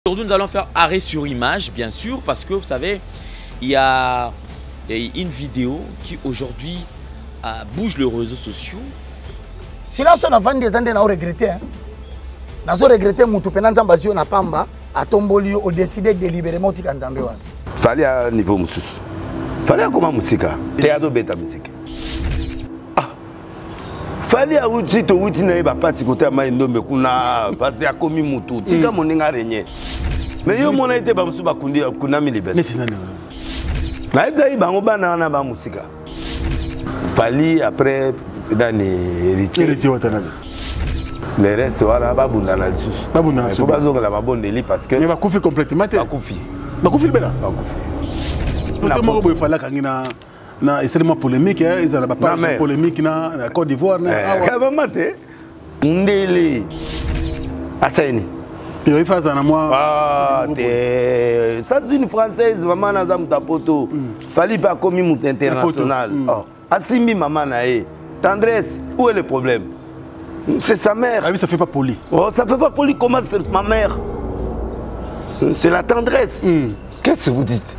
Aujourd'hui, nous allons faire arrêt sur image, bien sûr, parce que vous savez, il y a une vidéo qui aujourd'hui bouge les réseaux sociaux. Silence on a vendu des années, on a regretté. On a regretté que Nzambazio n'a pas à Tomboli au décidé délibérément de Nzambe. Fallait à niveau Moussous. Fallait comment musique. Théâtre bêta musique. Fallait à outil to outil na ba parti côté à maïndo me kuna parce que a commis mutu. Tika moninga régné. Mais yo mona été ba musu ba kundi kuna mi liberté. Na ibza ibango bana na ba musique. Fallait après dans les héritiers. Les restes voilà ba bunda na lisusu. Ba bunda na. Faut pas zonga la bonne délit parce que. Mais ba koufi complètement. Ba koufi. Ba koufi bela. Ba koufi. Tout le monde fallait kangina. Na extrêmement polémique, ils ont pas polémique na Côte d'Ivoire na. Comment t'es? Ndele. Asaini. Tu veux faire ça na moi? Ah, t'es. Ça c'est une française maman na zam tapoto. Fallait pas commis mout international. Oh. Asimi maman na e. Tendresse, où est le problème? C'est sa mère. Ah oui, ça fait pas poli. Oh, ça fait pas poli comment c'est ma mère? C'est la tendresse. Qu'est-ce que vous dites?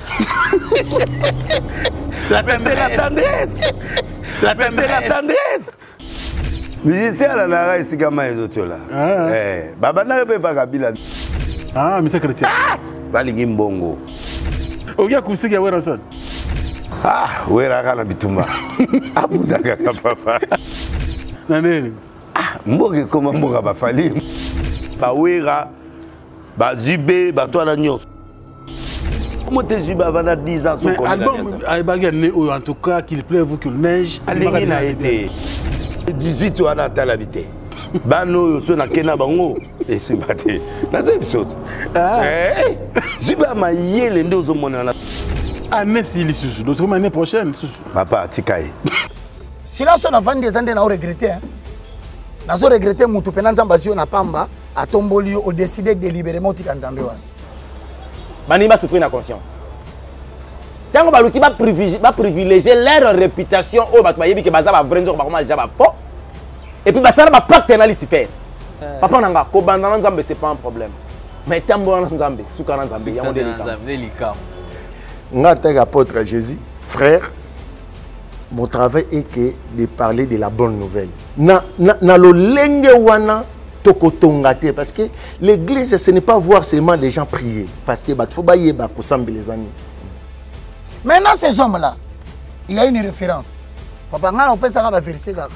La tendresse. La tendresse. Mais c'est à la nara ici comme les autres là. Eh, baba n'a pas Kabila. Ah, mais c'est chrétien. Balingi mbongo. Ogia kusiki ya wera son. Ah, wera kana bituma. Abundaka papa. Nani? Ah, mboge comme mboga ba fali. Ba wera, ba zibe, ba toi la nyos. Comment tu as avant 10 ans mais album, en tout cas, qu'il pleuve ou qu'il neige. Il a été 18 ans à l'habité. Bano, son akena bango. Et c'est maté. La deuxième chose. Je vais m'ailler les deux au monde. Année si les sous. L'autre année prochaine. Papa, Tikaï. Silence on a vendu des années, on a regretté. On a regretté que Nzambazio n'a pas à Tomboli au décidé délibérément de Nzambe. Bani va souffrir la conscience. Tant que Balouti va privilégier leur réputation au Bakmayebi que Baza va vraiment déjà faux. Et puis Baza va pas tenir ici faire. Papa nanga ko bandana Nzambe c'est pas un problème. Mais tambo Nzambe, soukana Nzambe, il y a délicat. Ngata apôtre Jésus, frère, mon travail est que de parler de la bonne nouvelle. Na lo lenge wana tokotongate parce que l'église ce n'est pas voir seulement les gens prier parce que faut bailler ba kosambe les amis. Maintenant ces hommes là, il y a une référence. Papa ngana opesa ka ba verser kaka.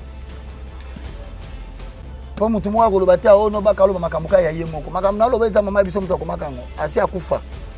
Po mutu mwa ko lobata ono ba kalo makamuka ya yemoko. Makamna lo beza mama biso mutu ko makango. Asi akufa.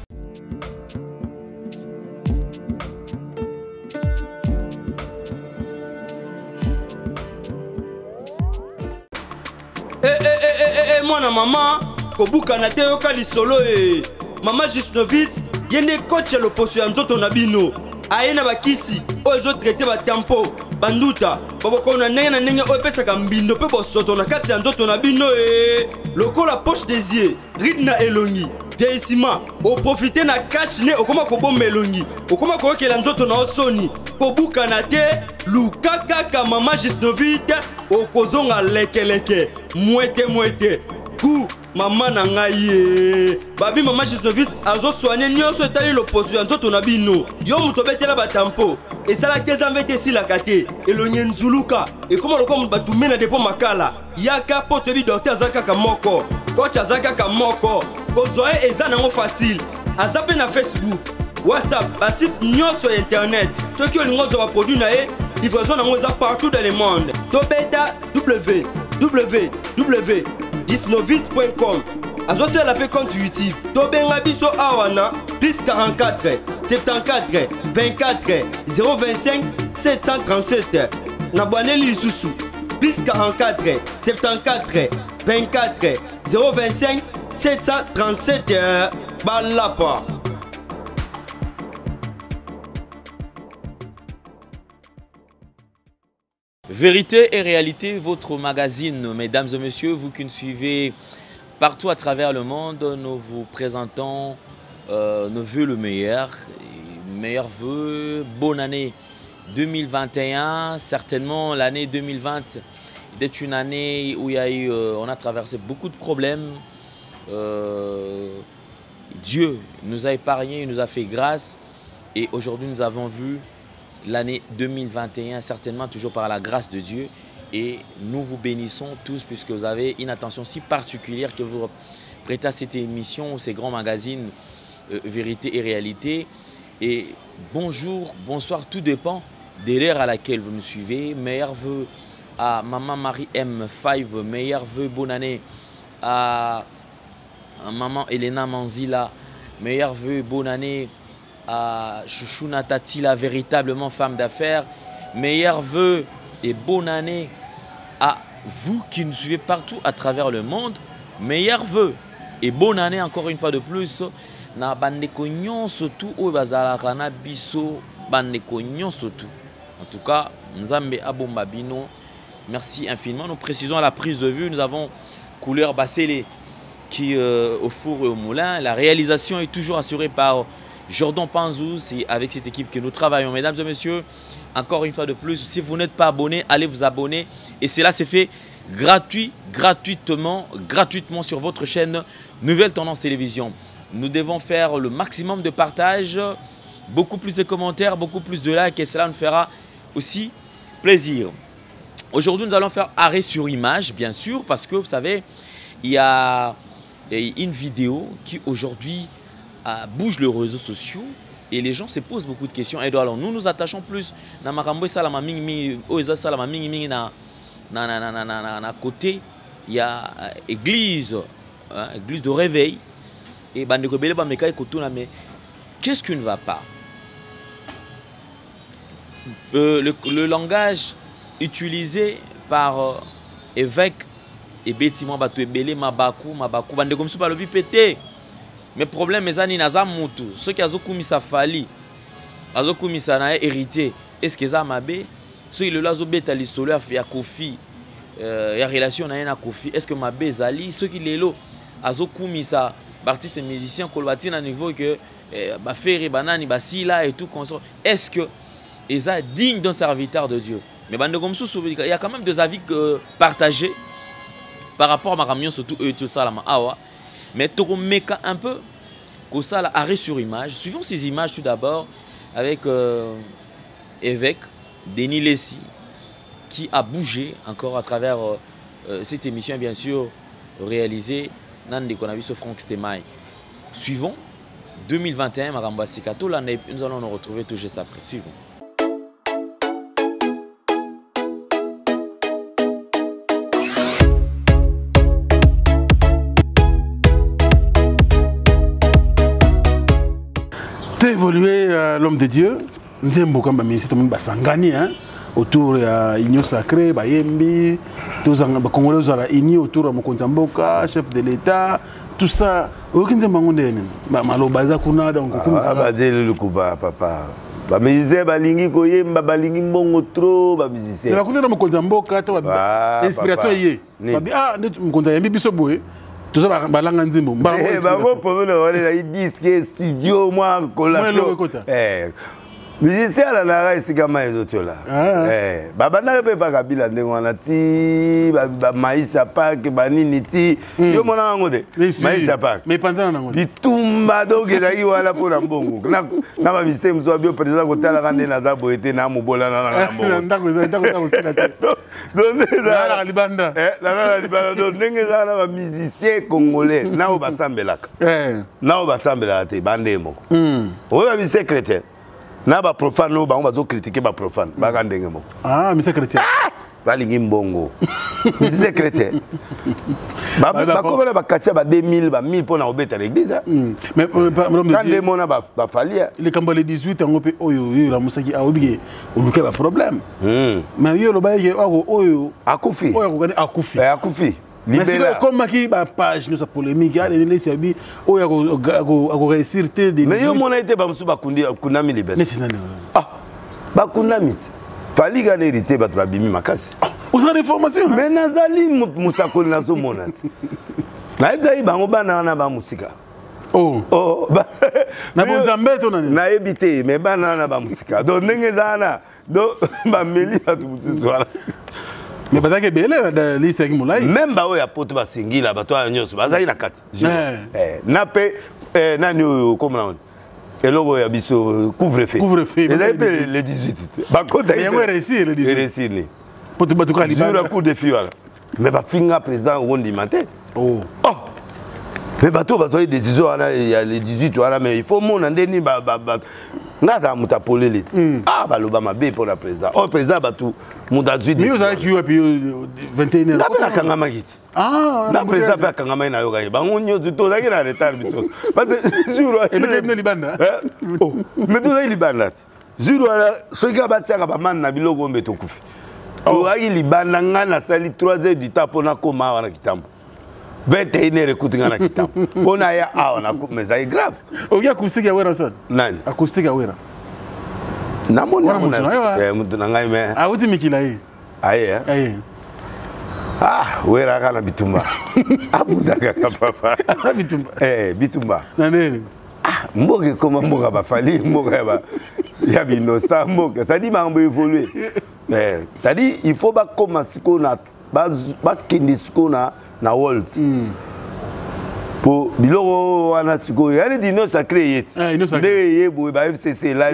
Mwana mama kobuka na te yoka lisolo mama Gisnovitz yene coach ya loposo ya nzoto na bino ayena bakisi oyo ezo traité ba tempo banduta bobokona ndenge na ndenge oyo epesaka mbindo mpe bosoto na kati ya nzoto na bino lokola poche des yeux ride na elongi vieillissement oprofite na cash ne okoma kobomba elongi okoma koyokela nzoto na osoni kobuka na te luka kaka mama Gisnovitz okozonga lekeleke mwete ku mama na ngai babi mama Gisnovitz azo soigner nyonso etali loposo ya nzoto na bino yo muto betela batampo esala keza mvete silaka te elonye nzuluka ekoma lokoma mutu batume na depo makala yaka po toyebi docteur aza kaka moko coach aza kaka moko kozwa ye eza nango facile aza mpe na Facebook WhatsApp basite nyonso ya internet soki olingi ozwa baproduit na ye livraison nango eza partout dans le monde tobeta www.gisnovitz.com azosala la pe compte YouTube tobenga biso awana plus 44 74 24 025 737 nabwaneli lisusu plus 44 74 24 025 737 balapa. Vérité et réalité, votre magazine, mesdames et messieurs, vous qui nous suivez partout à travers le monde, nous vous présentons nos vœux le meilleur. Meilleurs vœux, bonne année 2021. Certainement, l'année 2020 est une année où on a traversé beaucoup de problèmes. Dieu nous a épargnés, il nous a fait grâce. Et aujourd'hui, nous avons vu l'année 2021, certainement toujours par la grâce de Dieu. Et nous vous bénissons tous puisque vous avez une attention si particulière que vous prêtez à cette émission, ces grands magazines Vérité et Réalité. Et bonjour, bonsoir, tout dépend de l'ère à laquelle vous nous suivez. Meilleurs vœux à Maman Marie M5, meilleurs vœux, bonne année à Maman Elena Manzila, meilleurs vœux, bonne année à Chouchouna Tatila, véritablement femme d'affaires, meilleurs vœux et bonne année à vous qui nous suivez partout à travers le monde, meilleurs vœux et bonne année encore une fois de plus na bandeko nyonso tout oyo bazalaka na biso bandeko nyonso tout. En tout cas, Nzambe abomba bino. Merci infiniment. Nous précisons à la prise de vue, nous avons couleur Bassélé qui au four et au moulin. La réalisation est toujours assurée par Jordan Panzou. C'est avec cette équipe que nous travaillons. Mesdames et messieurs, encore une fois de plus, si vous n'êtes pas abonné, allez vous abonner. Et cela s'est fait gratuitement sur votre chaîne Nouvelle Tendance Télévision. Nous devons faire le maximum de partage, beaucoup plus de commentaires, beaucoup plus de likes et cela nous fera aussi plaisir. Aujourd'hui, nous allons faire arrêt sur image, bien sûr, parce que vous savez, il y a une vidéo qui aujourd'hui bouge les réseaux sociaux et les gens se posent beaucoup de questions. Et alors, nous nous attachons plus à côté, il y a église, église de réveil. Et mais qu'est-ce qui ne va pas? Le langage utilisé par évêque et bêtiment bato ebele mabaku bande comme ça balobi pété. Mais problème ezani naza mutu ceux qui azokumisa fali azokumisa na héritier est-ce que ça mabe ceux le lazo beta lisolo ya kofi ya relation na kofi est-ce que mabe ezali ceux qui lelo azokumisa artistes et musiciens kolbati na niveau que ba faire banani basila et tout consort est-ce que eza digne d'un serviteur de Dieu? Mais il y a quand même des avis partagés par rapport à ma camion, surtout tout ça, mais tu remets un peu que ça, arrêt sur image. Suivons ces images tout d'abord avec évêque Denis Lessi qui a bougé encore à travers cette émission, bien sûr, réalisée dans le Franck Stemay. Suivons 2021, Maramba Sikato, nous allons nous retrouver tout juste après. Suivons. Évoluer l'homme de Dieu, nous avons beaucoup de Basangani autour de l'Union sacrée, Bayembi, tous les Congolais unis autour de Mokonzamboka, chef de l'État, tout ça. Aucun de Malobaza Kuna, donc ça va dire le coup, papa. Bamisé balingi koyemba balingi mbongo trop bamisé. La côté de Mokonzamboka, inspiration yé. Ah, Mokonzambi biso boye. Tout ça balanga nzimbo mbango bango pomelo wale na disque studio moi collation musicien la nara esika ma ezotiola babana pe pa kabila ndenge wana ti ba maisha park banini ti yo mona ngo de maisha park mais panzana nango bitumba donc ezaki wala pona mbongo na ba musicien mzo bio président kotala kande na za boete na mobola na mbongo ndako osila te donc la libanda la libanda donc ndenge za na ba musicien congolais na o basambelaka na o basambelaka te bande moko o ba musicien chrétien na ba profane no ba on va critiquer ba profane ba ka ndenge moko mais c'est chrétien balingi mbongo musicien chrétien ba komela ba katia ba 2000 ba 1000 pour na obeta l'église mais quand les mona ba falia le kambale 18 ngo pe oyo la musaki a obie oluke ba problème mais yo lo ba ye oyo akufi oyo ko gani akufi akufi libéra comme qui ba page nous sa polémique ya les sebi oyo ko réussir te de mais yo mona été ba musu ba kundi kunami libéra mais c'est nani ba kunami fali ga hérité ba bimi makasi aux informations mais nazali musakoli nazo mona na ebza bango bana na ba musika na bonzambe to nani na ebité mais bana na ba musika donc ndenge zana donc ba meli ba tu musu wala mais pas que belle la liste qui moulay même ba oya poto ba singila ba to nyonso ba zali na kati na pe nani comme on et logo ya biso couvre-feu et les 18 bakota mais yango réussi le 18 réussi ni pour tout cas sur la cour de fiole mais ba finga président rondimenter oh mais bateau bazoy décision il y a les 18 voilà mais il faut mon ndeni ba ngaza muta polele ah baloba mabe pour la président oh président batou muta zui mais vous avez qui puis 21h na kangama kiti ah na président pa kangama na yoka bango nyozu to zaki na retard biso parce que jour et mais libanda oh mais to zaki libanda jour ala soki batiaka ba man na biloko mbeto kufi to zaki libanda ngana sali 3h du temps pona koma wana kitambo 21h écouter na kitambo pona ya awana mais ça est grave okia acoustique ya wera son nani acoustique ya wera na mona mutu na ngai me ah uti mikila yi aye ah wera kana bitumba abundaka papa bitumba bitumba nani ah mboke koma mboka bafali mboka ya binosa mboka ça dit mambo évoluer ça dit il faut ba commencer na ba kende skona na world pour biloko wana siko yani dino sacré yet nde yebo ba FCC là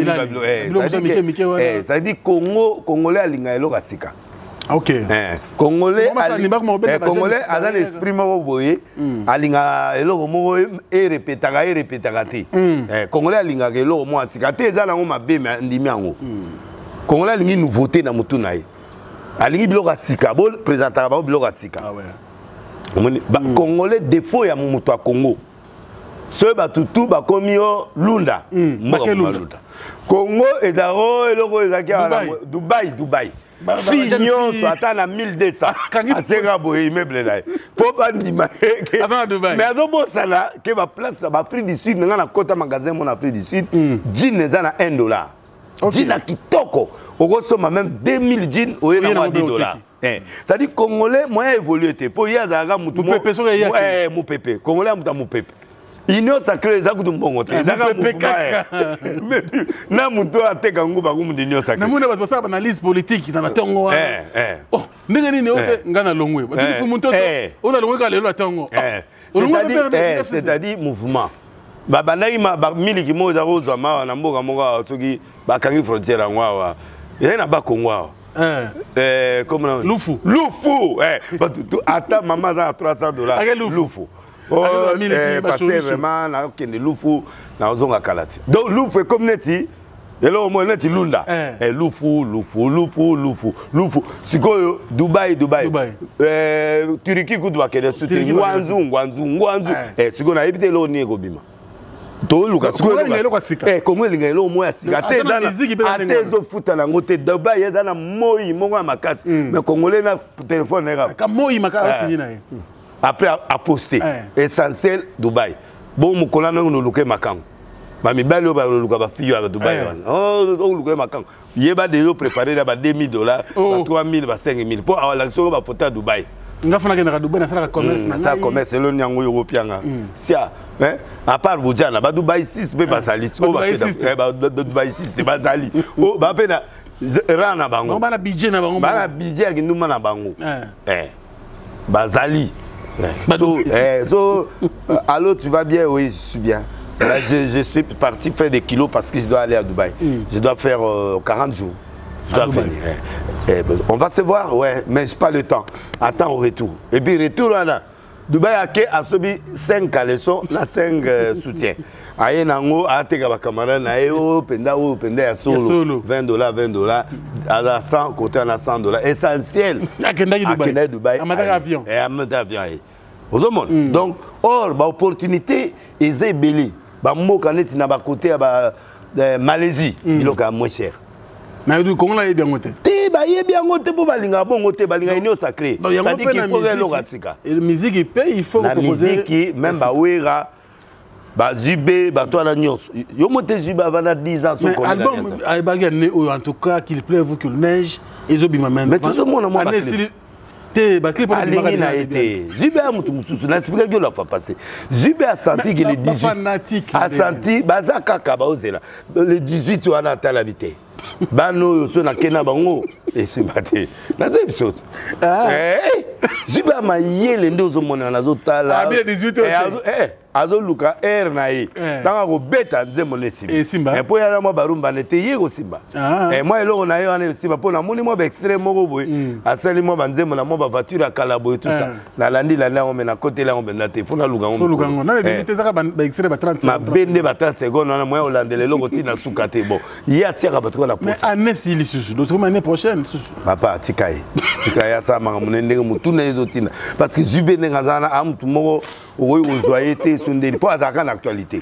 ça dit congolais alinga eloko sika OK congolais a un esprit moko boye alinga eloko moko e répétaka te congolais alinga eloko moko sika te eza nango mabe ndimi yango congolais alingi nouveauté na mutu na ye alingi biloko sika bo présentaka ba biloko sika Congolais défaut ya mutu a Congo. Ce batutu ba komio lunda. Lunda. Congo et daro et logo ezaki Dubaï. Fignon soit na 1200. Atseka boye immeuble là. Po bandima ke. Avant Dubaï. Mais azo bosala ke ba place ba Afrique du Sud nga na kota magasin mon Afrique du Sud. Jean eza na $1. Jean na kitoko. Okosoma même 2000 jeans au na $10. Ça dit Congolais moyen évolué te po ya zaga mutu mo pepe so ya mu pepe Congolais muta mu pepe Union sacrée za kutu mbongo te zaga mu pepe na mutu ateka nguba ku mu union sacrée na muna ba sa analyse politique na batongo wa oh ndenge nini ote ngana longwe ba tu mutu o na longwe ka lelo atongo c'est-à-dire mouvement ba banai ma ba miliki mo za rozwa ma na mboka moko soki ba kangi frontière ngwa ya na ba Congo comme Lufu. Attends, maman a $300. Lufu. Parce que vraiment, na kende Lufu, na ozonga kalati. Donc Lufu est comme neti, et là au moins neti lunda. Lufu. Sikoyo Dubaï. Turquie kudwa kede suti ngwanzu. Sikoyo na ebite lo ni ekobima. Toluka Congo linga elo moya sika te zana atezo futa na ngote Dubaï ezana moi mongo makasi mais congolais na téléphone era ka moi makasi na après a posté essentiel Dubaï bon mukola na luke makango ba mibali ba luka ba fiyo ba Dubaï oh luke makango yeba de yo préparer ba $2000 ba 3000 ba 5000 pour avoir l'action ba photo à Dubaï ngafuna ke na Dubaï na sala commerce na ça commerce lo nyango yo pianga sia à part Boudjana ba Dubaï 6 pe bazali Dubaï 6 te bazali o ba pe na rana bango ba na budget na bango ba na budget ya kinduma na bango bazali so allô tu vas bien oui je suis bien là je suis parti faire des kilos parce que je dois aller à Dubaï je dois faire 40 jours je dois venir on va se voir ouais mais j'ai pas le temps attends au retour et puis retour là Dubaï a subi 5 caleçons, na 5 soutiens. Aye nango ateka ba camarade na penda ya solo $20 à 100 côté à $100 essentiel. Akenda Dubaï. Amata avion. Et amata avion. Donc or ba opportunité ezé belé. Ba mboka neti na ba côté ba Malaisie, biloka moins cher. Na du Congo la bien ngote. Ba yebi yango te po balinga bongo te balinga union sacrée. Ça dit qu'il faut le sika. Et la musique il paye, il faut proposer. La musique même ba wera ba JB ba toi la nyos. Yo monte JB avant 10 ans son album ay bagane en tout cas qu'il pleuve qu'il neige et obima même. Mais tout ce monde moi te ba clip on a été JB a mutu mususu na expliquer que la fois passé. JB a senti que les 18 a senti baza kaka ba ozela. Le 18 on a talabité. Bano yo so na kena bango esimbate na zo episode jiba mayele ndio zo mona na zo tala 18 azoluka air na ye tanga kobeta nzembo ne simba et po ya mo barumba nete ye ko simba et moi eloko na ye wana simba po na moni mo ba extrait moko boy asali mo banzembo na mo ba voiture akala boy tout ça na landi la na na côté la on na te fona luka ngo na le te zaka ba extrait ba 30 ma bende ba 30 secondes na moi olandele loko tina sukate bon ye atia ba trop na mais année si li susu d'autres année prochaine papa tikai asa manga munende mutuna ezotina parce que zube ngazana amtu moko oyo ozoyete sondeli po azaka na actualité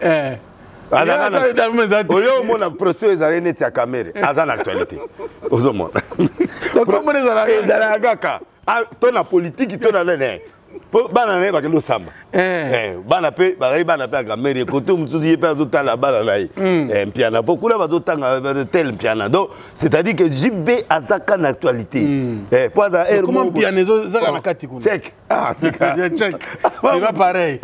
oyo mona procès ezali neti ya caméra aza na actualité ozomona ezala kaka to na politique to na nene po bana ne bakelo samba bana pe bana pe caméra koto mutsuzi ye pe azotala bana na ye mpiana po kula bazotanga tel mpiana donc c'est-à-dire que JB azaka na actualité po aza comment mpiana zaka na kati kuna check check c'est pas pareil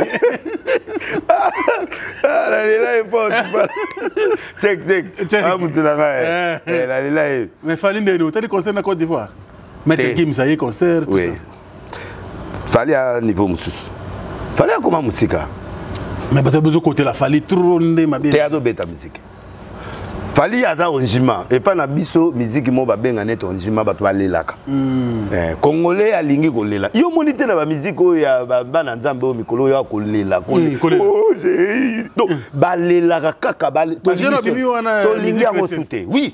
la il faut check amutulanga la mais fallait ndeno t'as des concerts na Côte d'Ivoire Maître Kim ça y est concert tout ça fallait à niveau mususu fallait comment musique mais tu as besoin côté la fallait trop ndé ma bien théâtre beta musique fallait aza onjima et pas na biso musique mo ba benga net onjima ba to balelaka congolais alingi kolela yo monite na ba musique o ya bana nzambe o mikolo ya kolela oh j'ai donc balelaka kaka bale to lingi yango souté oui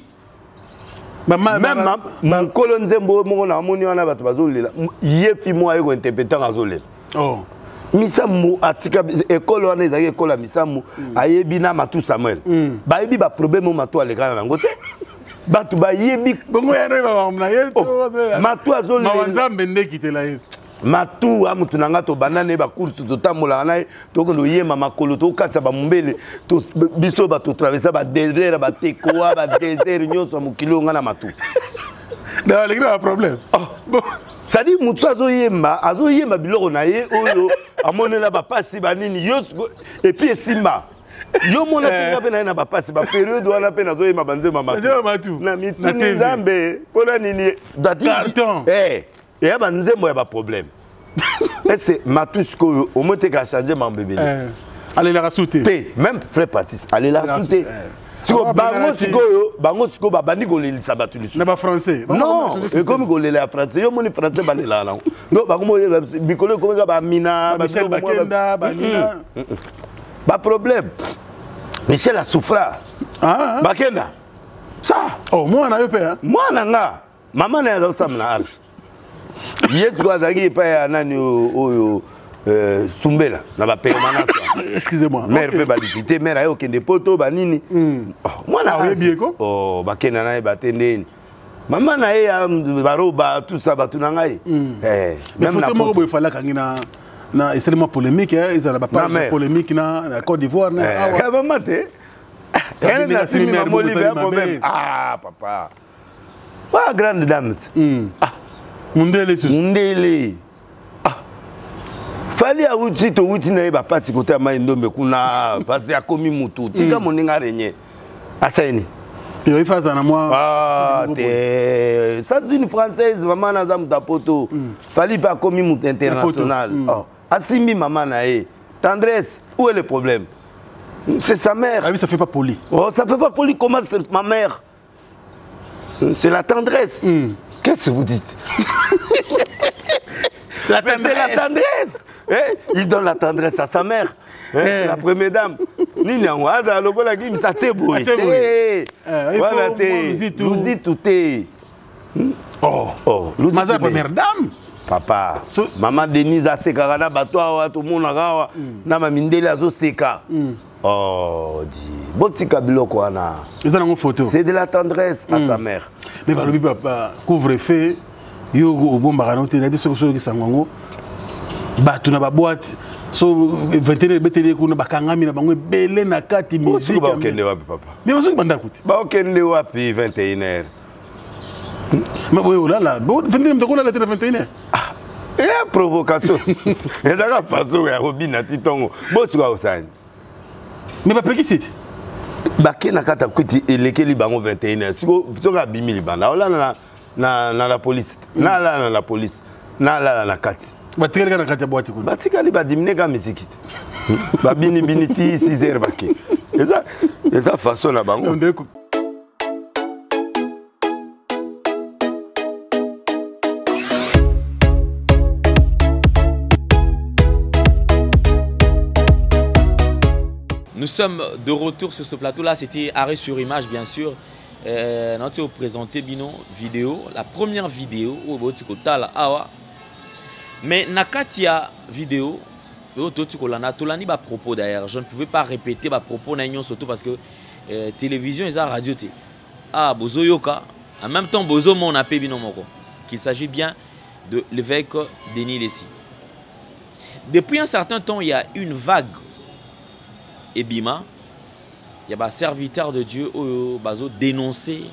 même mokolo nzembo moko na moni wana bato bazolela ye fi mo ayo interpréter azolela misamu atika école wana ezaki école ya misamu ayebi na Matu Samuel bayebi ba problème Matu alekana nango te bato bayebi bongo ya no ba ye Matu azolela mawanzambe ndekitela ye Matu amutu nanga to banane ba course to tamola na to ko yema makolo to kata ba mumbele to biso ba to traverser ba désert ba tekoa ba désert nyonso mukilo nga na Matu da le grand problème ça dit mutu azoyema biloko na ye oyo amonela ba pasi banini yosko et puis simba yo mona pinga pe na ba pasi ba période wana pe nazoyema banzema Matu na mituni nzambe pona nini dati carton et ya banzembo ya ba problème c'est Matusko au moins te ka changer ma bébé allez la rasouter même frère Patrice allez la rasouter siko bango siko ba bandi kolelisa batu lisusu na ba français non et comme kolela français yo moni français balela na non ba komo bikolo comme ba mina ba Michel Bakenda ba mina ba problème Michel a souffra Bakenda ça oh moi na yo pe moi na nga maman na za sam na arche yes quoi zaki pa ya nani oyo Sumbela na ba permanence excusez-moi mère pe ba visiter mère ayo kende poto ba nini moi na bieko oh ba kena na ba tendeni maman na ya baroba tout ça ba tunangai même na photo mo fala kangina na extrêmement polémique ils ont pas polémique na Côte d'Ivoire na awa maman te elle na simi mamoli ba problème papa wa grande dame Mundele fali a wuti to wuti na ba pati côté ma ndombe kuna parce ya komi mutu tika moninga renye asaini il faut ça na moi ça c'est une française maman na za mutapoto fali pas komi mutu international asimi maman na e tendresse où est le problème c'est sa mère oui ça fait pas poli ça fait pas poli comment c'est ma mère c'est la tendresse qu'est-ce que vous dites? C'est la tendresse. Il donne la tendresse à sa mère. La première dame. Nini yango aza lokola ki misatse boy. Voilà te. Luzi touté. Luzi la première dame. Papa. Maman Denise a seka na bato awa to mona kawa na mamindele azo seka. Oh di. Botika biloko wana. C'est de la tendresse à sa mère. Mais balobi papa couvre-feu yo bomba kana te na biso so ki sangongo batu na ba boîte so 21 betele kuna bakangami na bango belé na kati musique ba okende wapi papa mais baso banda kuti ba okende wapi 21h mais boyo là 21h mtakola la 21h provocation ezaka façon ya robina titongo botuka osani mais ba pekisite bakena kata kuti elekeli bango 21h siko soka bimili banda ola na la police na la police na la kati batikali na kati ya boîte kuna batikali badimine ka musique babini bini ti 6 heures bake eza façon na bango. Nous sommes de retour sur ce plateau-là. C'était Arrêt sur Image, bien sûr. Nous avons présenté Bino vidéo, la première vidéo. Mais Nakatia vidéo, Tolani ba propos d'ailleurs. Je ne pouvais pas répéter ma propos surtout parce que télévision et radio. Ah, Bozo Yoka. En même temps, Bozo mon appel Bino Moko. Qu'il s'agit bien de l'évêque Denis Lessi. Depuis un certain temps, il y a une vague. Et Bima, il y a des serviteurs de Dieu qui ont dénoncé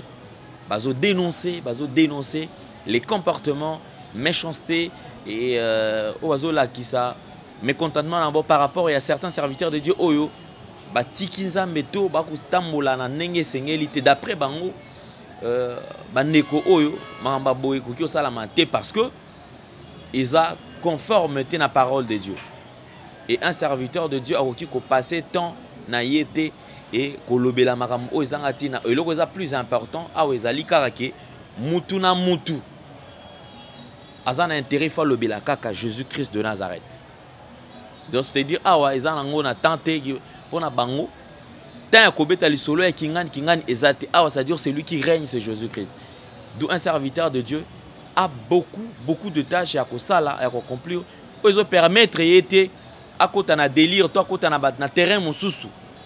les comportements, méchanceté et qui ça mécontentement par rapport à certains serviteurs de Dieu oyo tikinza meto bakutambola na nenge sengelité d'après bango bandeko oyo mamba boy ko salama te parce que ils a conformité na parole de Dieu. Et un serviteur de Dieu a qui passé temps na yete et kolobela makam o ezangati na eloko za plus important a ezali karake mutu na mutu azana intérêt fa lobela kaka Jésus-Christ de Nazareth. Donc c'est-à-dire awa ezana ngo na tante pona bango tant kobeta lisolo e kingani ezate awa c'est-à-dire c'est lui qui règne, c'est Jésus-Christ. D'où un serviteur de Dieu a beaucoup de tâches à kosala à accomplir pour permettre yete à côté na délire, toi côté na terrain mususu.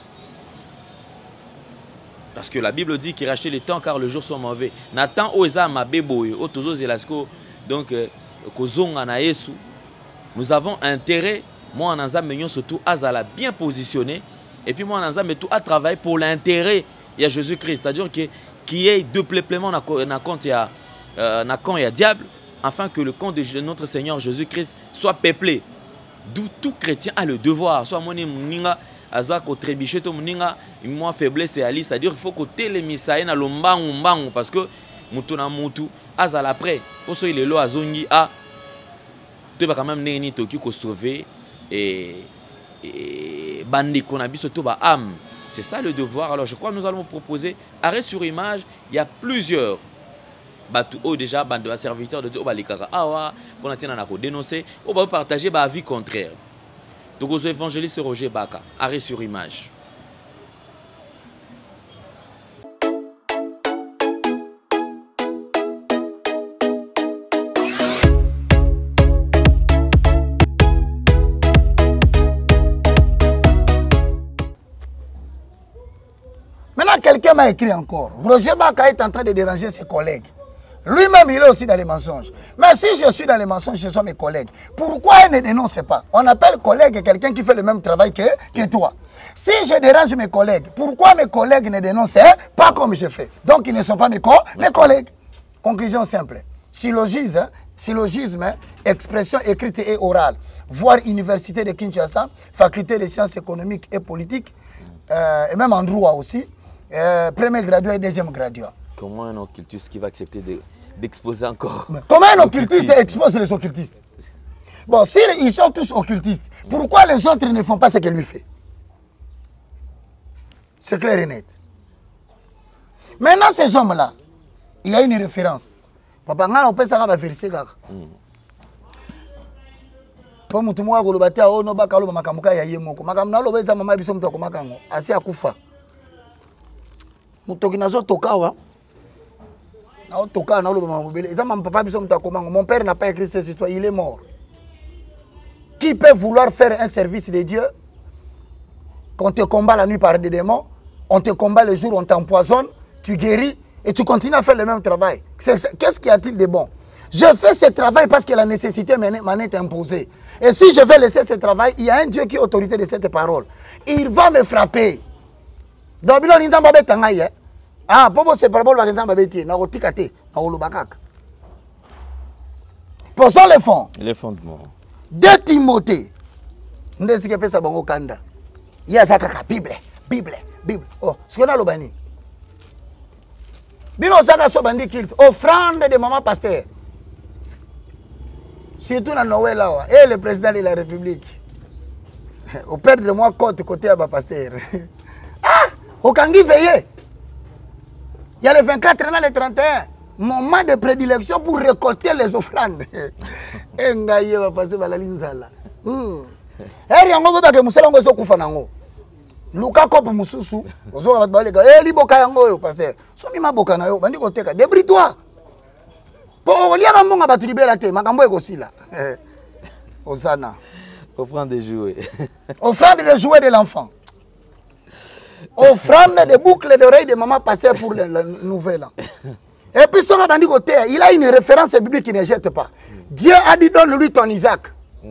Parce que la Bible dit qu'il rachète le temps car le jour sont mauvais. Nathan oza mabebo o tozo zelasko donc kozonga na Yesu. Nous avons intérêt moi en nzambe surtout azala bien positionné et puis moi en nzambe tout à travailler pour l'intérêt il y a Jésus-Christ, c'est-à-dire que qui est de peuplement na compte ya na camp ya diable afin que le compte de notre Seigneur Jésus-Christ soit peuplé. D'où tout chrétien a le devoir. Soit mon mninga azako trébiché to mninga moi faiblesse et ali, c'est-à-dire il faut que télémisaï na lombangu parce que mutu na mutu azala après pour ça il est là azongi a tu vas quand même neni toki ko sauver et bandi qu'on a biso to ba âme. C'est ça le devoir. Alors je crois que nous allons vous proposer Arrêt sur Image, il y a plusieurs déjà bande serviteurs de Dieu balikaka awa pour na ko dénoncer on va partager ba avis contraire. Donc aux évangélistes Roger Baka, Arrêt sur Image. Maintenant quelqu'un m'a écrit encore. Roger Baka est en train de déranger ses collègues. Lui-même, il est aussi dans les mensonges. Mais si je suis dans les mensonges, ce sont mes collègues. Pourquoi ils ne dénoncent pas? On appelle collègue quelqu'un qui fait le même travail que toi. Si je dérange mes collègues, pourquoi mes collègues ne dénoncent pas comme je fais? Donc, ils ne sont pas mes collègues. Conclusion simple. Syllogisme, expression écrite et orale. Voir Université de Kinshasa, Faculté des sciences économiques et politiques, et même en droit aussi, premier gradué et deuxième gradué. Comment un occultiste qui va accepter d'exposer encore? Comment un occultiste expose les occultistes? Bon, s'ils sont tous occultistes, pourquoi les autres ne font pas ce qu'il lui fait? C'est clair et net. Maintenant, ces hommes-là, il y a une référence. Papa, on peut savoir vérifier. Pour mutu mwa kolobata o no bakalo makamuka ya yemoko. Makamna lobeza mama biso mtu akomakango. Asi akufa. Mutoki nazo tokawa. Mon père n'a pas écrit cette histoire, il est mort. Qui peut vouloir faire un service de Dieu? Quand on te combat la nuit par des démons, on te combat le jour, on t'empoisonne, tu guéris et tu continues à faire le même travail. Qu'est-ce qu'il y a-t-il de bon? Je fais ce travail parce que la nécessité m'en est imposée. Et si je vais laisser ce travail, il y a un Dieu qui est autorité de cette parole. Il va me frapper. Donc, ah, pour ce parabole, par exemple, posons les fonds. Les fondements. De Timothée. Il y a ça, Bible. Oh, ce qu'on a le bani. Bino Saka Sobandi culte. Offrande de maman pasteur. Surtout dans Noël là. Et le président de la République. Au père de moi, côté à pasteur. Ah! Au Kangi veillé. Il y a les 24 ans, les 31. Moment de prédilection pour récolter les offrandes. Et Ngaye va passer par la ligne là. Et yango ba ke musala ngo so kufa nango. Luka kopo mususu, ozo ba ba le ga li boka yango yo pasteur. So mi maboka na yo bandi ko teka débris-toi. Po lia ba mbonga batu libela te makambo ekosila. Osana. Offrande de jouets. Offrande de jouets de l'enfant. Offrande de boucles d'oreilles de maman pasteur pour le nouvel an. Et puis son bandi ko te, il a une référence biblique qui ne jette pas. Dieu a dit donne-lui ton Isaac.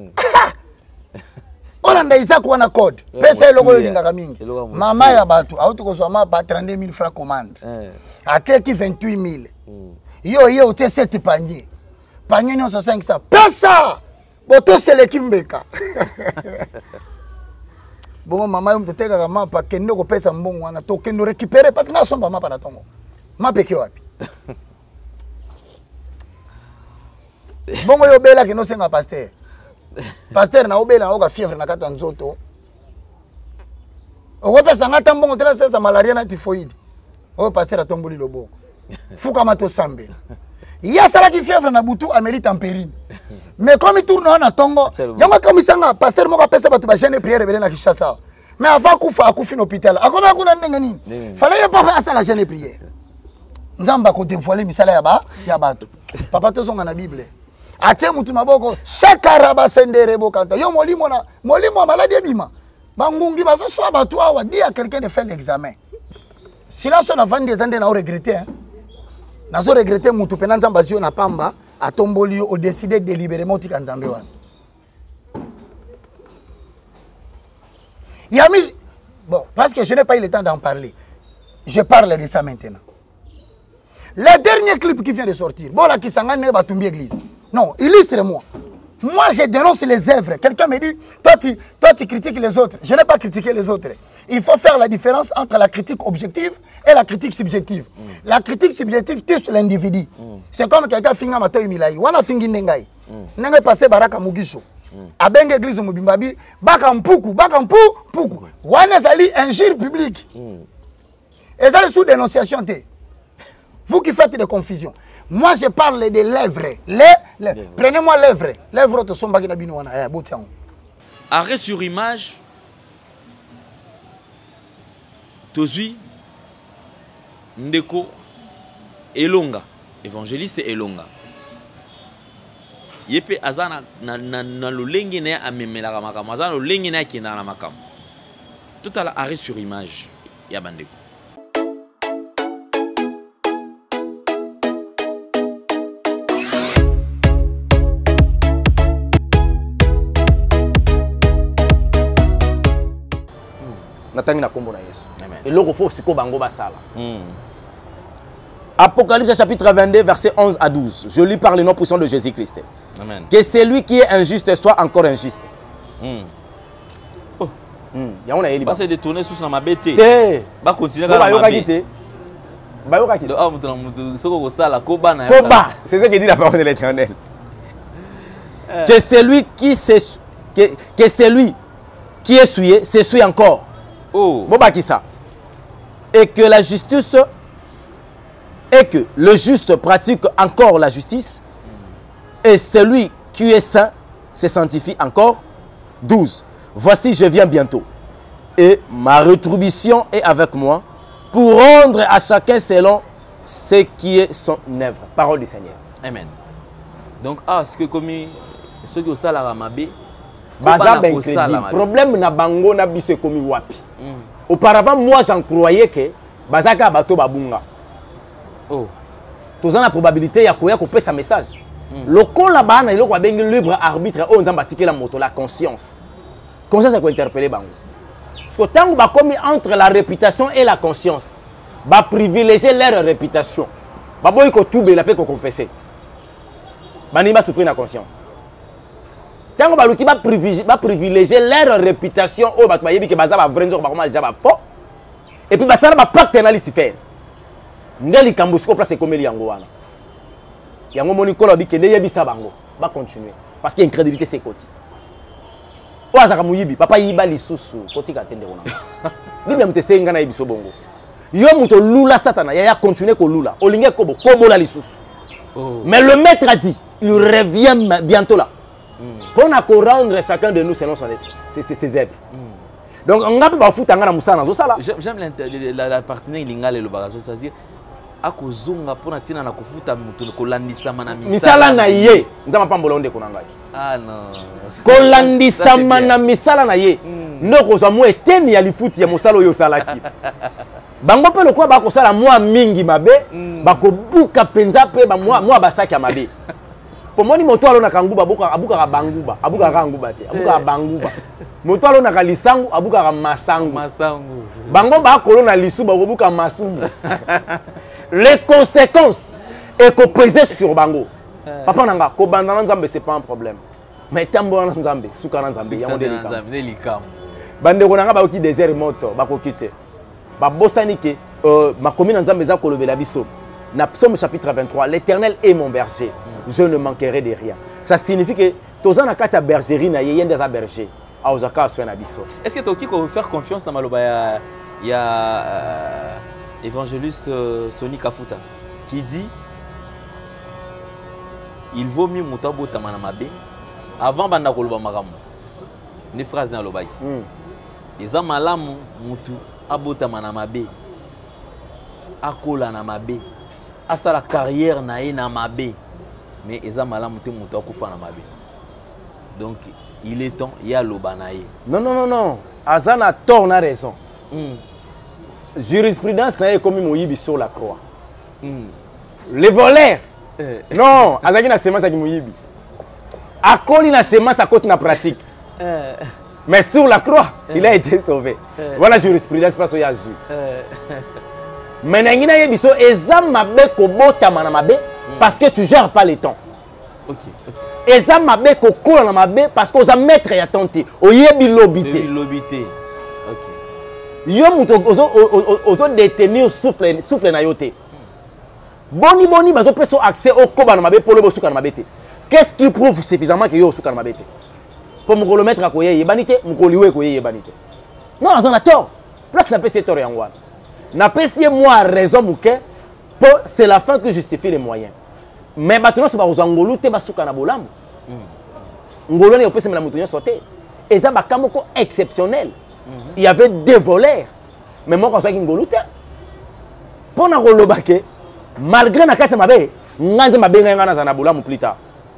On a Isaac wana code. Pesa logo lingaka mingi. Mama ya batu, auto ko soma ba 32 000 francs commande. Ateki 28 000. Yo ote 7 panier. Panier non 500. Pesa. Boto c'est l'équipe mbeka. Bon mama yo mtoteka kama pa kendo ko pesa mbongo wana to kendo récupérer parce que na somba mapa na tongo. Mapeke wapi? Bongo yo bela ki no senga pasteur. Pasteur na obela oka fièvre na kata nzoto. Okopesa ngata mbongo tela sesa malaria na typhoïde. O pasteur atomboli loboko. Fuka mato sambe. Ya sala ki fièvre na butu amérite tempérine. Mais comme il tourne na tongo, yanga comme sanga pasteur moko pesa batu ba jeune prière bele na Kinshasa. Mais avant kufa akufi na hôpital. Akoma kuna ndenge nini? Fallait pas faire la jeune prière. Nzamba ko dévoiler misala ya batu. Papa to songa na Bible. Ate mutu maboko shakaraba sendere bokanta. Yo molimo maladie bima. Bangungi bazo so batu awa dit à quelqu'un de faire l'examen. Sinon son avant des années na regretter hein. Na zo regretter mutu pena nzamba zio na pamba atomboli o décider délibérément tika nzambe wana. Yami bon parce que je n'ai pas eu le temps d'en parler. Je parle de ça maintenant. Le dernier clip qui vient de sortir, bon là qui s'engage à Batumbi Église. Non, illustre-moi. Moi, je dénonce les œuvres. Quelqu'un me dit, toi tu critiques les autres. Je n'ai pas critiqué les autres. Il faut faire la différence entre la critique objective et la critique subjective. La critique subjective touche l'individu. C'est comme quelqu'un finga matoy milai. Wana fingi nengai. Nengai passé baraka mugisho. Abenge Église mubimbabi, baka mpuku. Wana zali injure publique. Et ça le sous dénonciation té. Vous qui faites des confusions. Moi, je parle de l'œuvre. Prenez-moi l'œuvre. L'œuvre de Somba Kinabino. Arrêt sur image. Tozui. Ndeko. Elonga. Évangéliste Elonga. Yepe azana na lolenge na amemela makam. Azana lolenge na kina na makam. Tout à l'arrêt sur image. Yabandeko. Natangi na kombo na Yesu. Et loko fo siko bango basala. Apocalypse chapitre 22 verset 11 à 12. Je lis par le nom puissant de Jésus-Christ. Amen. Que celui qui est injuste soit encore injuste. Oh. Ya on a eli. Pas se détourner sous ma bête. Ba continuer à la mabete. Ba yo kaki. Ah mutu soko ko sala ko bana. Koba, c'est ce que dit la parole de l'Éternel. Que celui qui est souillé, s'essuie encore. Oh. Ça. Et que la justice et que le juste pratique encore la justice et celui qui est saint se sanctifie encore. 12. Voici, je viens bientôt et ma rétribution est avec moi pour rendre à chacun selon ce qui est son œuvre. Parole du Seigneur. Amen. Donc, ce que comme ceux qui ont ça la ramabé, problème na bango na biso komi wapi. Auparavant, moi, j'en croyais que Bazaka Bato Babunga. Oh. Tous la probabilité ya koya couper sa message. Le con là-bas, il y a un libre arbitre. On a bâti la moto, la conscience. Conscience, c'est quoi interpeller bango. Parce que tant que commis entre la réputation et la conscience, va privilégier leur réputation. Babo il faut tout la paix qu'on confesser. Bani va souffrir la conscience. Tant que va privilégier leur réputation au bas que baza va vraiment va déjà va faux. Et puis ça va pacte analyse faire. Ndeli kambusko place comme yango wana. Yango moni kolo bi kende yebisa bango. Va continuer. parce que incrédulité c'est côté. O azaka muyibi papa yiba lisusu koti ka tende kona. Biblia mtese ngana yibiso bongo. Yo muto lula satana ya continuer ko lula. Olinge kobo la lisusu. Mais le maître a dit, il revient bientôt là. Pour nous rendre chacun de nous selon ses œuvres. Donc on a pas foutu ngana musana zo sala. J'aime la partenaire lingale le bagazo, c'est-à-dire akozonga pona tina na kofuta mutu kolandisa mana misala na ye nzama pambola onde konanga. Ah non. Kolandisa mana misala na ye. Ndoko za mo eteni ya lifuti ya mosalo yo salaki. Bango pe lokwa ba ko sala mwa mingi mabe bako buka penza pe ba mwa basaki ya mabe. Pomoni moto alona kanguba abuka ka banguba abuka ka nguba te abuka banguba. Moto alona ka lisangu abuka ka masangu. Bango ba kolona lisuba abuka masumbu. Les conséquences et qu'on pèse sur bango. Papa nanga ko bandana nzambe c'est pas un problème. Mais tambo na nzambe suka na nzambe ya modeli. Bande ko nanga ba oki désert moto ba ko kite. Ba bosani ke ma commune nzambe za ko lobela biso. Na Psaume chapitre 23, l'Éternel est mon berger. Je ne manquerai de rien. Ça signifie que toza na kati ya bergerie na ye yende za berger. A ozaka aswe na biso. Est-ce que tu peux faire confiance à maloba ya évangéliste Sony Kafuta qui dit il vaut mieux mutabo tamana mabe avant banda koloba makambo. Ni phrase na lobaki. Eza malamu mutu abota mana mabe. Akola na mabe. Asa la carrière na ye na mabe. Mais eza malamu te mutu akufa na mabe. Donc il est temps ya loba na ye. Non. Azana tort na raison. Jurisprudence n'a comme Moïbi sur la croix. Les voleurs. Non, Azaki na semence avec Moïbi. Akoli na semence à côté na pratique. Mais sur la croix, il a été sauvé. Voilà jurisprudence parce qu'il y a Jésus. Mais n'engina yebiso ezam mabe ko bota mana mabe parce que tu gères pas les temps. OK. Ezam mabe ko kola na mabe parce que oza maître ya tenter. Oyebi lobité. OK. Yo muto ozo détenir souffle na yote. Boni bazo peso accès au koba na mabe pour le bosuka na mabe te. Qu'est-ce qui prouve suffisamment que yo suka na mabe te? Pour me le mettre à koye yebanité, mu koliwe koye yebanité. Non, on a tort. Place na pesi tort yangwa. Na pesi moi raison muke pour c'est la fin qui justifie les moyens. Mais maintenant c'est pas aux angolou te basuka na bolamu. Ngolo ne opese na mutu nyo sauter. Eza bakamoko exceptionnel. Il y avait des voleurs. Mais moi, quand je suis ngolute, pour na rolobake, malgré na kase mabe, nganze mabe ngana za na bolamu plus tard.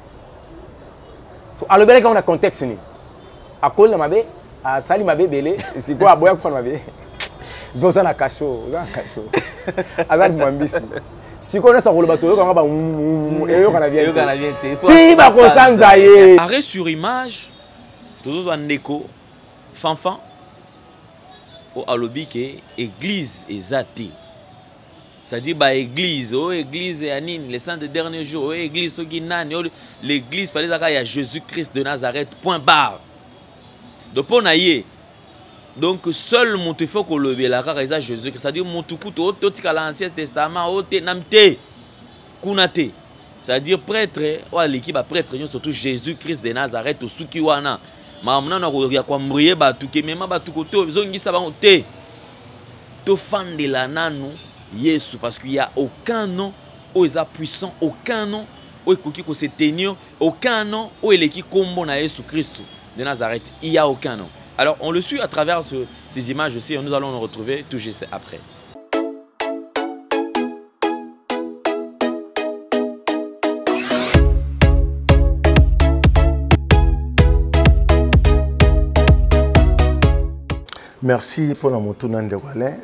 So alobele quand on a contexte ni. Akol na mabe, a sali mabe belé, c'est quoi aboya kufa mabe. Voza na kasho. Azali mwambisi. Si on a sa rolobato yo kanga ba eyo kana bien. Ti ba ko sanza ye. Arrêt sur image. Tozo za ndeko fanfan au alobi que église ezati. C'est-à-dire bah église anine les 100 derniers jours, église oginani, l'église fallait ça y a Jésus-Christ de Nazareth point barre. Donc pour naïe. Donc seul mon faut que le la car Jésus, c'est-à-dire mon tout couteau totika l'Ancien Testament ote namte kunate. C'est-à-dire prêtre ou l'équipe prêtre surtout Jésus-Christ de Nazareth au sukiwana. Mamna na ko ya kwa mbriye batu ke mema batu ko to zongisa ba te. To fandela nanu Yesu parce qu'il y a aucun nom où est puissant, aucun nom où est qui se tenir, aucun nom où est qui combo na Jésus Christ de Nazareth. Il y a aucun nom. Alors on le suit à travers ces images aussi, nous allons nous retrouver tout juste après. Merci pour la montée de Walin.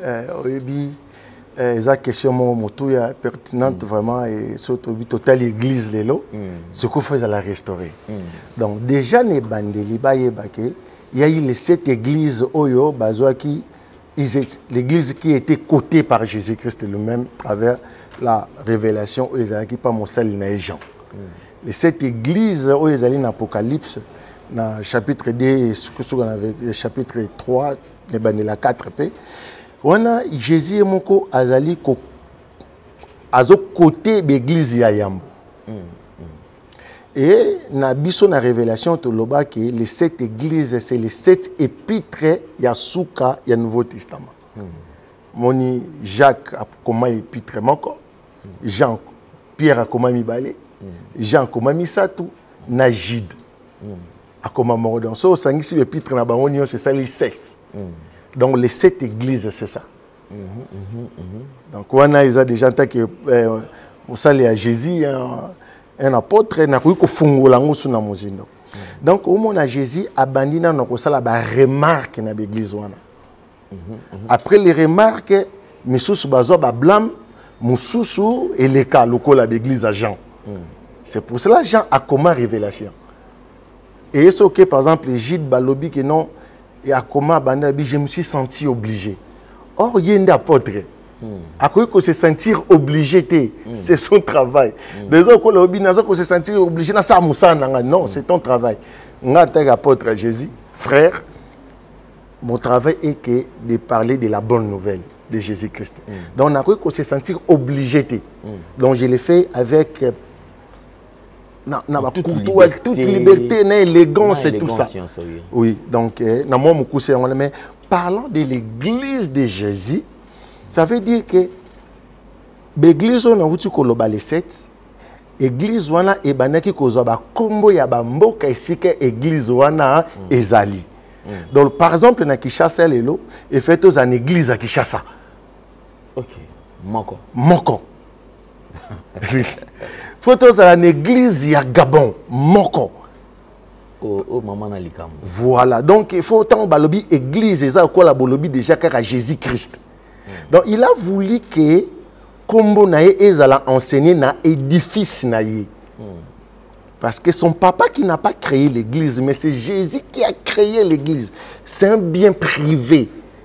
La question est pertinente vraiment et surtout total l'église de l'eau. Ce qu'on fait à la restaurer. Donc déjà les bandeli il y a eu cette église Oyo Bazouaki, l'église qui était cotée par Jésus-Christ lui-même à travers la révélation où ils allaient pas Moussali na Jean. Cette église où ils allaient dans l'Apocalypse, dans chapitre 2, chapitre 3, la 4p, on a Jésus et Moko Azali azo côté de l'église ya Yambo. Et na biso na révélation to loba que les 7 églises c'est les 7 épîtres Yasuka ya Nouveau Testament. Moni Jacques a comme épître moko, Jean Pierre a comme mibale, Jean comme misatu, na Jude a comme moko. Donc so sangisi épître na bango c'est ça les 7. Donc les 7 églises c'est ça. Donc on a déjà tant que ça les à Jésus un apôtre n'a pas fungola ngosu na mozindo. Donc au moment Jésus abandina na ko sala ba remarque na l'église wana. Après les remarques misusu bazo ba blâme mususu eleka lokola l'église à Jean. C'est pour cela Jean a comme révélation. Et c'est OK par exemple Gide balobi que non et a comme abandina je me suis senti obligé. Or yende apôtre à quoi que se sentir obligé, c'est son travail. Des autres qui se sentir obligé, non, c'est ton travail. Moi, en tant qu'apôtre Jésus, frère, mon travail est que de parler de la bonne nouvelle de Jésus-Christ. Donc, on a quoi que se sentir obligé. Donc, je l'ai fait avec toute liberté, élégance et tout ça. Oui, donc, mais parlant de l'église de Jésus, ça veut dire que l'église on a vu que les 7 église wana e banaki kozoba kombo ya bamboka esika église wana ezali. Donc par exemple na Kinshasa lelo et fait aux en église à Kinshasa. OK. Moko. Photos à l'église ya Gabon moko. Oh maman na likambo. Voilà. Donc il faut autant balobi église eza ko la bolobi déjà kaka Jésus-Christ. Donc il a voulu que Kombo nae ezala enseigné na édifice nae. Parce que son papa qui n'a pas créé l'église, mais c'est Jésus qui a créé l'église. C'est un bien privé.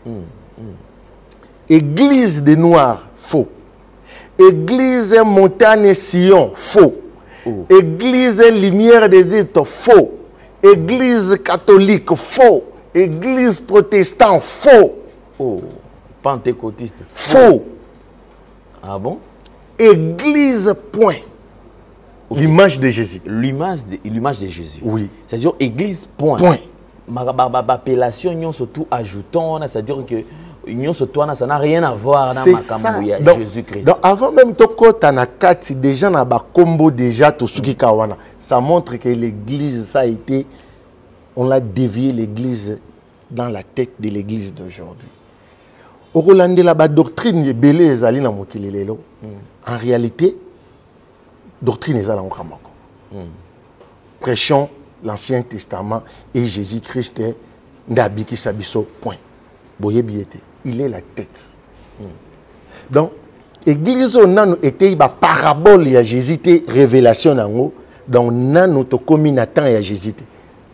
Église des Noirs, faux. Église montagne Sion, faux. Église lumière des États, faux. Église catholique, faux. Église protestante, faux. Pentecôtiste. Faux. Ah bon? Église, point. Okay. L'image de Jésus. L'image de Jésus. Oui. C'est-à-dire église, point. Point. Appellation, surtout ajoutons, c'est-à-dire que ça n'a rien à voir avec Jésus-Christ. Donc avant même que déjà na ba combo déjà tosuki kawana, ça montre que l'église ça a été, on l'a dévié l'église dans la tête de l'église d'aujourd'hui. Au Rolande la doctrine belé ezali na mokili lelo. En réalité, doctrine ezali na moko. Prêchons l'Ancien Testament et Jésus-Christ est ndabiki sabiso point. Boye biete, il est la tête. Donc église on était ba parabole ya Jésus té révélation nango donc nano to kominatan ya Jésus té.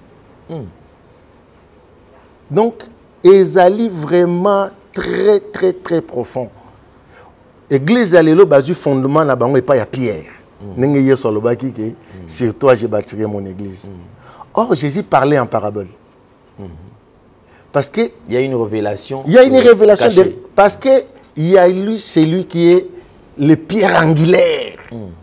Donc ezali vraiment très très très profond. Église alelo bazu fondement na bango et pas ya pierre. Nenge yeso lobaki ke sur toi j'ai bâti mon église. Or Jésus parlait en parabole. Parce que il y a une révélation. Il y a une révélation parce que il y a lui c'est lui qui est le pierre angulaire.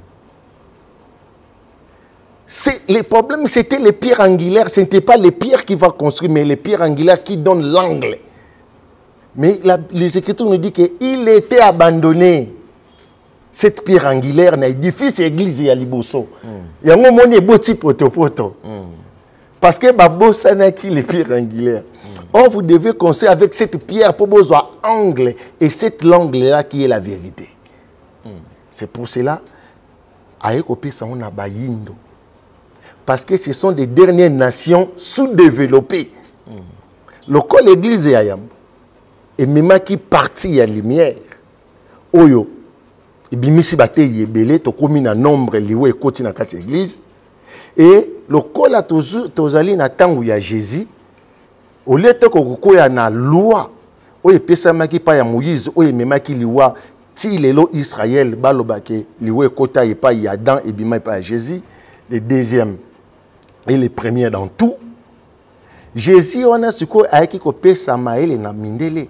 Le problème c'était les pierres angulaires, ce n'était pas les pierres qui vont construire mais les pierres angulaires qui donnent l'angle. Mais les Écritures nous disent qu'il était abandonné. Cette pierre angulaire n'a édifice église ya liboso. Il y a un moment où boti poto. Parce que babosa n'a qui les pierres angulaires. Or vous devez construire avec cette pierre pour besoin angle et cette langue là qui est la vérité. C'est pour cela ayekopi sa on a bayindo. Parce que ce sont des dernières nations sous-développées. Le col l'église est ayam. Et même qui partit à la lumière, oyo, et bimisi bate yebele, to komi na nombre liwe koti na kati église, et le col a tozali na tangu ya Jésus, au lieu de kokoya na loi, oye pesa maki pa ya Moïse, oye même qui liwa ti lelo Israël balobake liwe kota et pas ya Adam et bima pa Jésus, le deuxième et le premier dans tout. Jésus on a ce ko aiki ko pesa maele na mindele.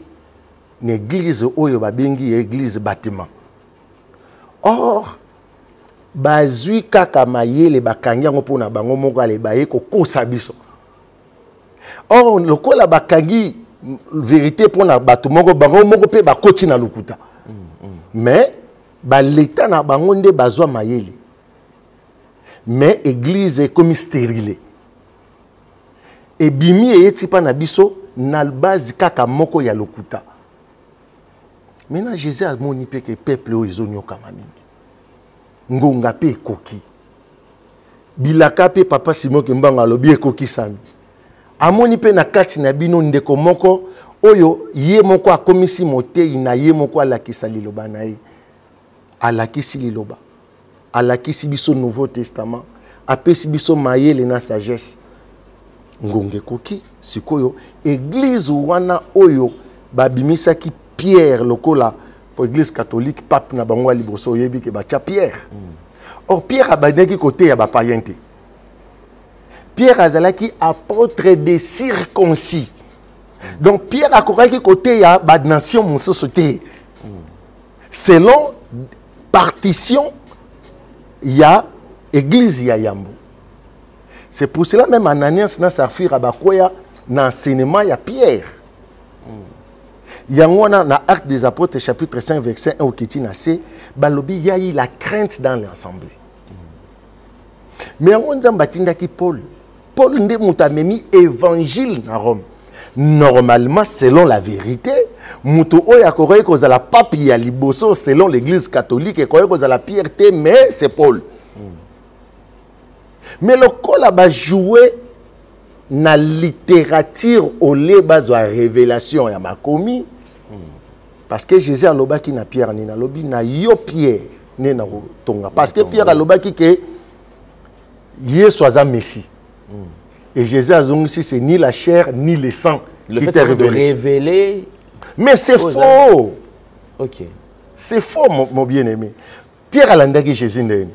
L'église oyo babengi église bâtiment. Or bazui kaka mayele bakangi yango pona bango moko ale baye ko kosa biso. Or lokola bakangi vérité pona bato moko bango moko pe bakoti na lokuta. Mais ba l'état na bango nde bazwa mayele. Mais église est comme stérile. Et bimi eyeti pa na biso na base kaka moko ya lokuta. Maintenant Jésus a moni pe que peuple o ezonyoka mingi. Ngonga pe koki. Bilaka pe papa Simon Kimbanga lobi ekoki sami. Amoni pe na kati na bino ndeko moko oyo ye moko akomisi motei na ye moko alakisa liloba na ye. Alakisi liloba. Alakisi biso Nouveau Testament. Apesi biso mayele na sagesse. Ngonge koki sikoyo église wana oyo babimisaki Pierre lokola pour l'église catholique pape na bango liboso yebi ke bacha Pierre. Or Pierre abandaki côté ya ba païenté. Pierre azalaki apôtre des circoncis. Donc Pierre akoraki côté ya ba nation mososoté. Selon partition ya église ya Yambo. C'est pour cela même Ananias na Saphir abakoya na enseignement ya Pierre. Yangona na Actes des Apôtres chapitre 5 verset 1 au Kitina C, balobi yayi la crainte dans l'assemblée. Mais on zambatinda ki Paul. Paul nde mutamemi évangile na Rome. Normalement selon la vérité, muto oya koye kozala papi ya liboso selon l'église catholique et koye kozala Pierre te mais c'est Paul. Mais le col a joué na littérature au lait base à révélation ya makomi parce que Jésus a lobaki na Pierre ni na lobi na yo Pierre ne na tonga parce que Pierre a lobaki que Yesu aza Messie et Jésus a dit si c'est ni la chair ni le sang le qui fait t'a de révéler. Mais c'est faux. Ok. C'est faux mon bien-aimé. Pierre a landaki Jésus ndeni.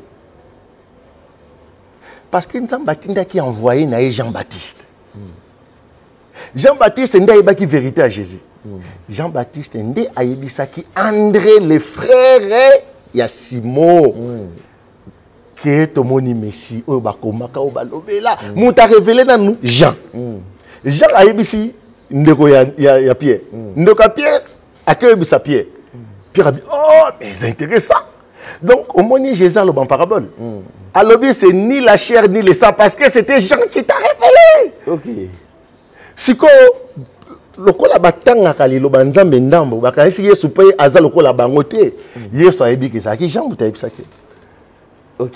Parce que nous avons envoyé Jean-Baptiste. Jean-Baptiste est qui vérité à Jésus. Jean-Baptiste est qui André le frère il y a Simon qui est au moni Messie au bakomaka au balobela muta révélé dans nous Jean. Jean a ici ndeko ya Pierre. Ndeko Pierre a que bisa Pierre. Pierre a dit oh mais c'est intéressant. Donc au moni Jésus a le bon parabole. Alors, c'est ni la chair ni le sang, parce que c'était Jean qui t'a révélé. Ok. Si le kola batanga kali lo banzambe ndambo bakanisi Yesu pe aza le kola bangote Yesu ayebi ke ça ki Jean mutayebi ça ke. Ok.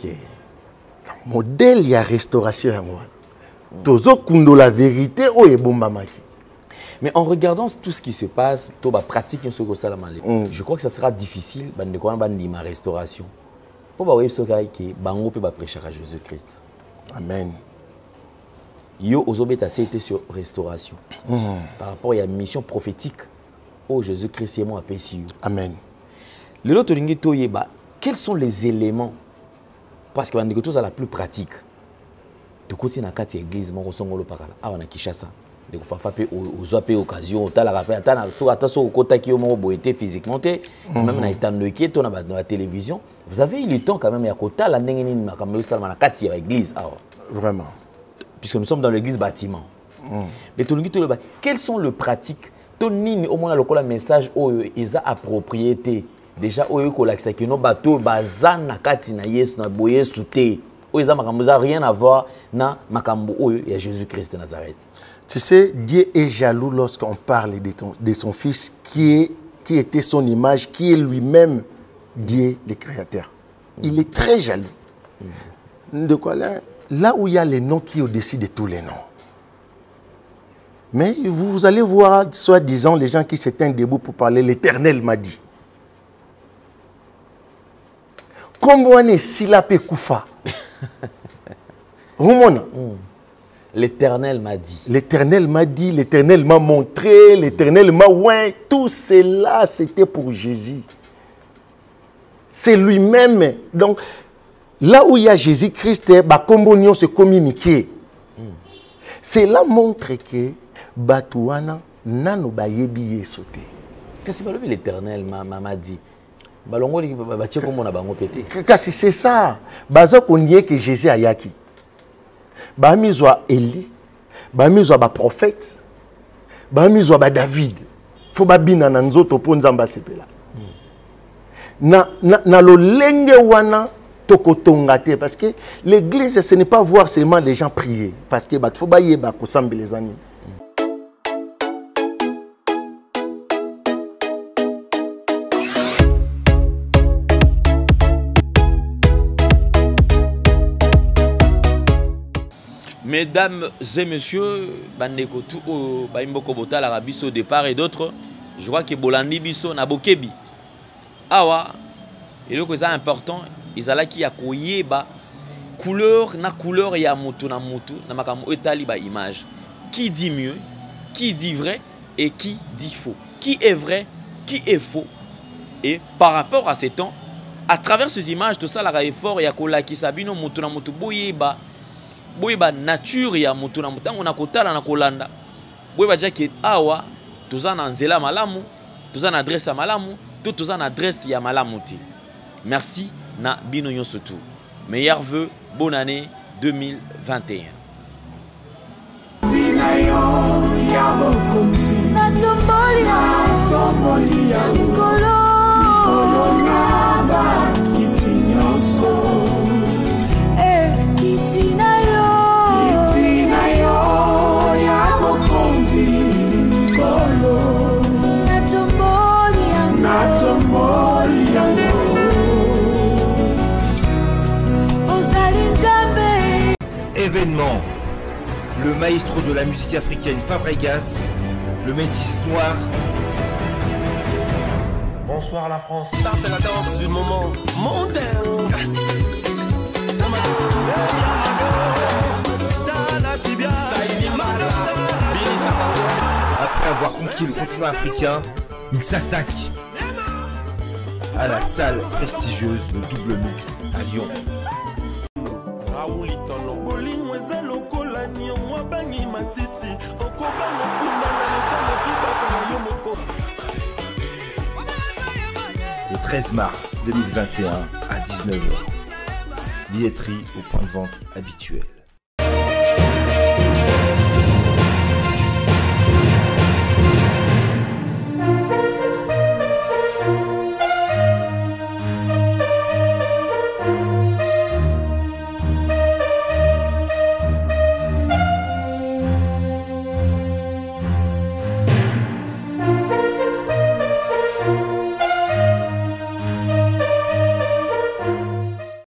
Modèle ya restauration yango. Tozo kundo la vérité o ebomba maki. Mais en regardant tout ce qui se passe, to ba pratique ce que ça la malé. Je crois que ça sera difficile bande ko bandi ma restauration. Pour voir ce qui bango peut prêcher à Jésus-Christ. Amen. Yo ozobeta c'était sur restauration. Par rapport à la mission prophétique au Jésus-Christ et moi apprécie. Amen. Le lot tolingi toyeba quels sont les éléments parce que bandiko tous à la plus pratique. De côté na kati église mon songolo parala. Ah on a Kinshasa. De fafa pe ozope occasion otala rappel atana so ataso okota ki mo boité physiquement même na itando ki to na la télévision vous avez eu le temps quand même ya kotala ndenge nini makambo salama na kati ya église alors vraiment puisque nous sommes dans l'église bâtiment mais to lingi to le quels sont les pratiques to nini au moins lokola message o eza approprié déjà oyo ko lakisa que no bato bazana kati na Yesu na boye souté o eza makambo za rien à voir na makambo oyo ya Jésus-Christ de Nazareth. Tu sais, Dieu est jaloux lorsqu'on parle de son fils qui était son image, qui est lui-même Dieu le Créateur. Il est très jaloux. De quoi là où il y a les noms qui est au-dessus de tous les noms. Mais vous allez voir, soi-disant, les gens qui s'éteignent debout pour parler, l'Éternel m'a dit. Comme on est silapé koufa. L'Éternel m'a dit. L'Éternel m'a dit, l'Éternel m'a montré, l'Éternel m'a oint. Tout cela, c'était pour Jésus. C'est lui-même. Donc, là où il y a Jésus-Christ, c'est comme Mickey. Cela montre que Batouana nano bayebi yesote. Qu'est-ce que l'Éternel m'a dit? Kasi c'est ça. Baza konye que Jésus ayaki. Ba mizwa Eli, ba mizwa ba prophète, ba mizwa ba David. Faut ba bina na nzoto po nzamba sepela. Na lo lenge wana tokotongate parce que l'église ce n'est pas voir seulement les gens prier parce que ba faut ba yeba ko sambele zani. Mesdames et messieurs, Bandeko tout Baimboko Bota l'Arabie au départ et d'autres, je vois que Bolandi Biso na Bokebi. Awa, et donc c'est important, ils allaient qui a koyé ba couleur ya moto na makamo etali ba image. Qui dit mieux, qui dit vrai et qui dit faux. Qui est vrai, qui est faux. Et par rapport à ces temps, à travers ces images, tout ça la effort ya kola ki sabino moto na moto boyeba. Boyeba nature ya moto na moto na kotala na kolanda. Boyeba ja ke awa toza na nzela malamu, toza na adresse ya malamu, toza na adresse ya malamu ti. Merci na bino nyonso tout. Meilleurs vœux, bonne année 2021. Événement, le maestro de la musique africaine Fabregas, le métis noir. Bonsoir la France. Ça c'est la danse du moment mondain. Après avoir conquis le continent africain, il s'attaque à la salle prestigieuse de Double Mix à Lyon. Le 13 mars 2021 à 19h. Billetterie au point de vente habituel.